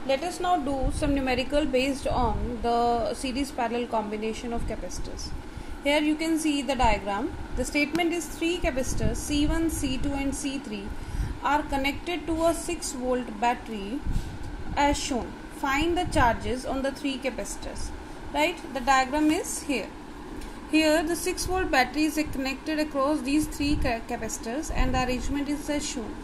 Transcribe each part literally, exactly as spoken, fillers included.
Let us now do some numerical based on the series parallel combination of capacitors. Here you can see the diagram. The statement is three capacitors C one, C two and C three are connected to a six volt battery as shown. Find the charges on the three capacitors. Right? The diagram is here. Here the six volt battery is connected across these three capacitors and the arrangement is as shown.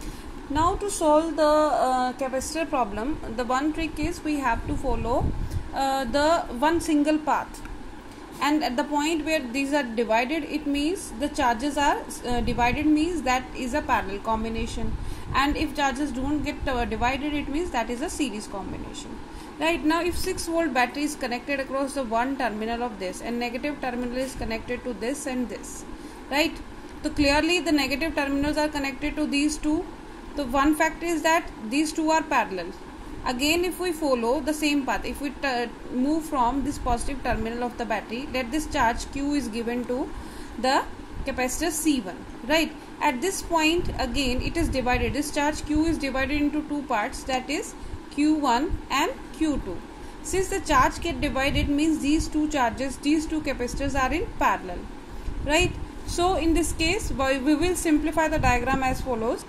Now to solve the uh, capacitor problem, the one trick is we have to follow uh, the one single path, and at the point where these are divided, it means the charges are uh, divided, means that is a parallel combination, and if charges don't get uh, divided, it means that is a series combination. Right, now if six volt battery is connected across the one terminal of this and negative terminal is connected to this and this, right, so clearly the negative terminals are connected to these two. The one fact is that these two are parallel. Again, if we follow the same path, if we move from this positive terminal of the battery, let this charge Q is given to the capacitor C one, right. At this point again it is divided, this charge Q is divided into two parts, that is Q one and Q two. Since the charge get divided, means these two charges, these two capacitors are in parallel, right. So in this case we will simplify the diagram as follows.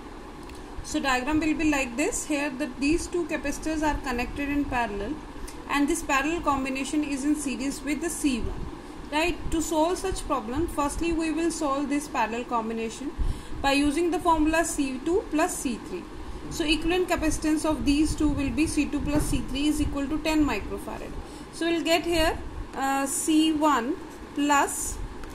So diagram will be like this. Here that these two capacitors are connected in parallel and this parallel combination is in series with the C one, right. To solve such problem, firstly we will solve this parallel combination by using the formula C two plus C three. So equivalent capacitance of these two will be C two plus C three is equal to ten microfarad. So we will get here uh, C one plus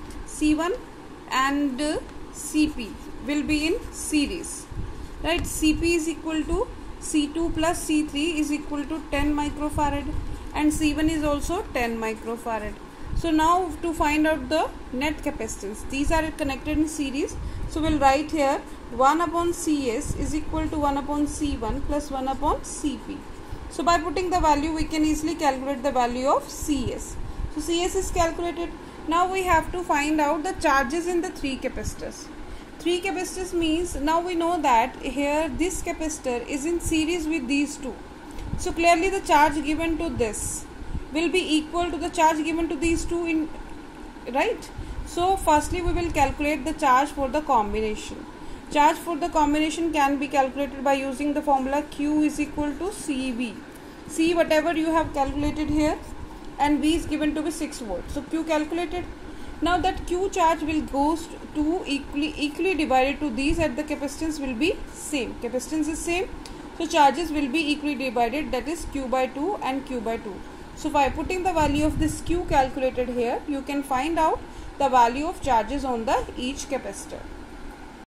C one and uh, C P will be in series. Right, C P is equal to C two plus C three is equal to ten microfarad and C one is also ten microfarad. So now to find out the net capacitance, these are connected in series. So we'll write here one upon C S is equal to one upon C one plus one upon C P. So by putting the value, we can easily calculate the value of C S. So C S is calculated. Now we have to find out the charges in the three capacitors. Three capacitors means now we know that here this capacitor is in series with these two. So clearly the charge given to this will be equal to the charge given to these two, in right. So firstly we will calculate the charge for the combination. Charge for the combination can be calculated by using the formula Q is equal to C V. C whatever you have calculated here and V is given to be six volts. So Q calculated. Now that Q charge will goes to equally equally divided to these, at the capacitance will be same. Capacitance is same, so charges will be equally divided, that is Q by two and Q by two. So by putting the value of this Q calculated here, you can find out the value of charges on the each capacitor.